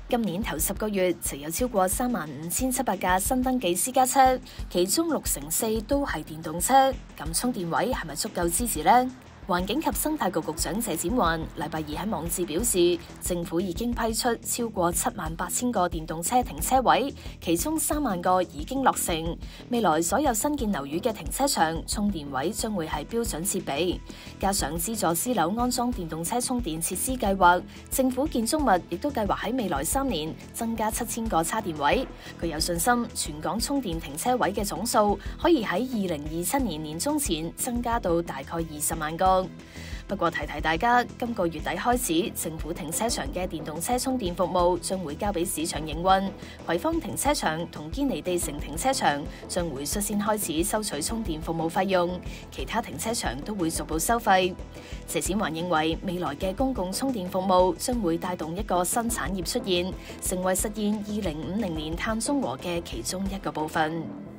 今年頭10個月就有超過35,700架新登記私家車，其中64%都係電動車。咁充電位係咪足夠支持呢？環境及生態局局長謝展寰禮拜二喺網誌表示，政府已經批出超過78,000個電動車停車位，其中3萬個已經落成。未來所有新建樓宇嘅停車場充電位將會係標準設備，加上資助私樓安裝電動車充電設施計劃，政府建築物亦都計劃喺未來3年增加7,000個叉電位。佢有信心，全港充電停車位嘅總數可以喺2027年年中前增加到大概20萬個。不過提提大家，今個月底開始，政府停車場嘅電動車充電服務將會交俾市場營運。葵芳停車場同堅尼地城停車場將會率先開始收取充電服務費用，其他停車場都會逐步收費。謝展寰認為，未來嘅公共充電服務將會帶動一個新產業出現，成為實現2050年碳中和嘅其中一個部分。